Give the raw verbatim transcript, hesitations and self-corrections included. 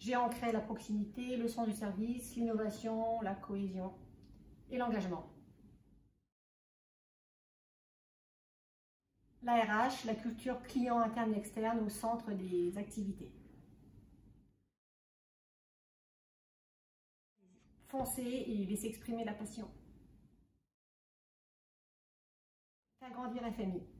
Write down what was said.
J'ai ancré la proximité, le sens du service, l'innovation, la cohésion et l'engagement. L'A R H, la culture client interne et externe au centre des activités. Foncez et laissez exprimer la passion. Faire grandir F M I.